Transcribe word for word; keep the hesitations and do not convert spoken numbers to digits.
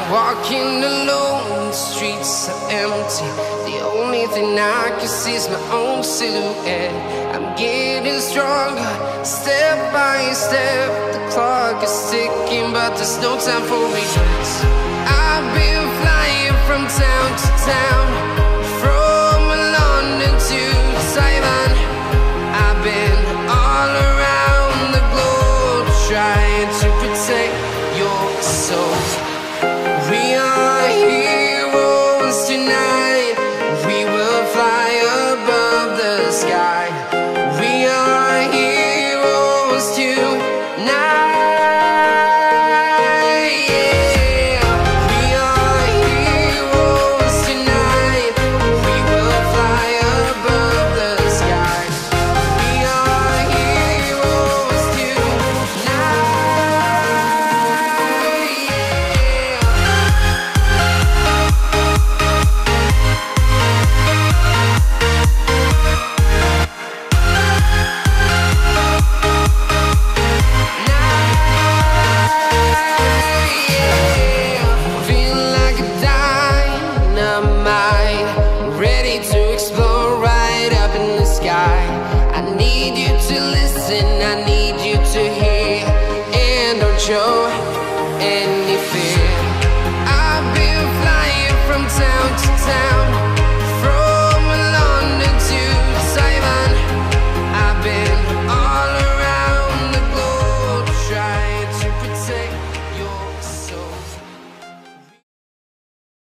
Walking alone, the streets are empty. The only thing I can see is my own silhouette. I'm getting stronger, step by step. The clock is ticking, but there's no time for regrets. I've been flying from town to town, from London to Taiwan.